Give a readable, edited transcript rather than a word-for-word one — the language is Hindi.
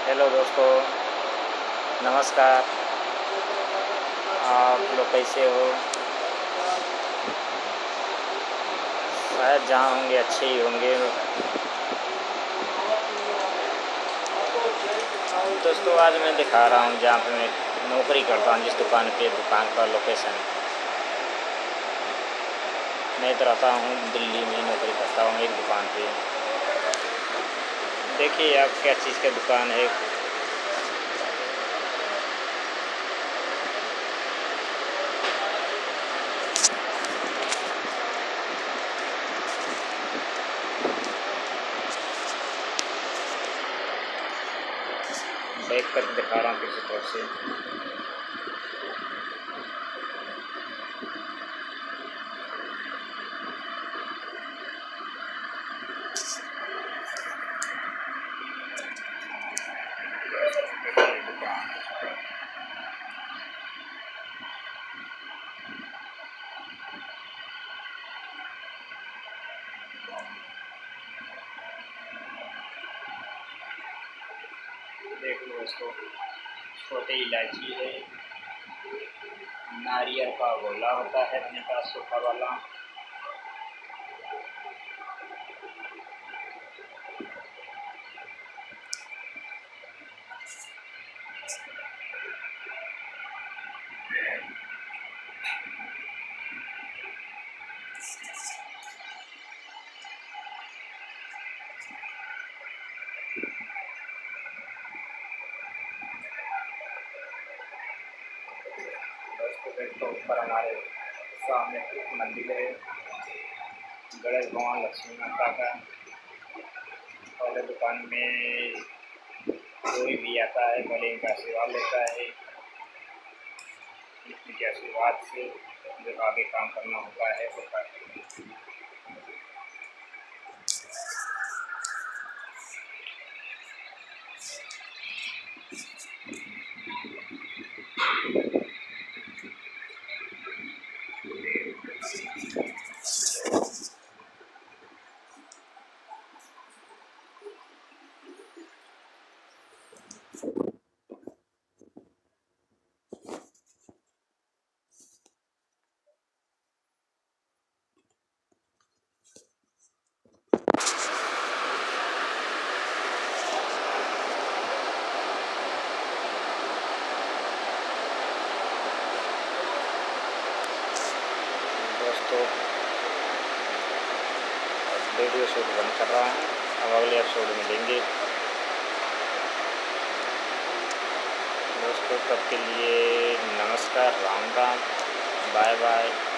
हेलो दोस्तों, नमस्कार। आप लोग कैसे हो? शायद जहाँ होंगे अच्छे ही होंगे। दोस्तों, आज मैं दिखा रहा हूँ जहाँ पे मैं नौकरी करता हूँ, जिस दुकान का लोकेशन। मैं तो रहता हूँ दिल्ली में, नौकरी करता हूँ एक दुकान पे। देखिए आप क्या चीज़ की दुकान है। बैक करके दिखा रहा हूँ किसी तरफ से। देख लो इसको, छोटी इलायची है, नारियल का गोला होता है अपने पास सूखा वाला। दोस्तों देखो, ऊपर हमारे सामने मंदिर है, गणेश भगवान लक्ष्मी माता का। पहले दुकान में कोई भी आता है, भले इनका आशीर्वाद लेता है। इनके आशीर्वाद से जो आगे काम करना होता है वो करते हैं। दोस्तों, वीडियो शूट बंद कर रहा हूँ, अब अगले एपिसोड में मिलेंगे। दोस्तों, तब के लिए नमस्कार, राम राम, बाय बाय।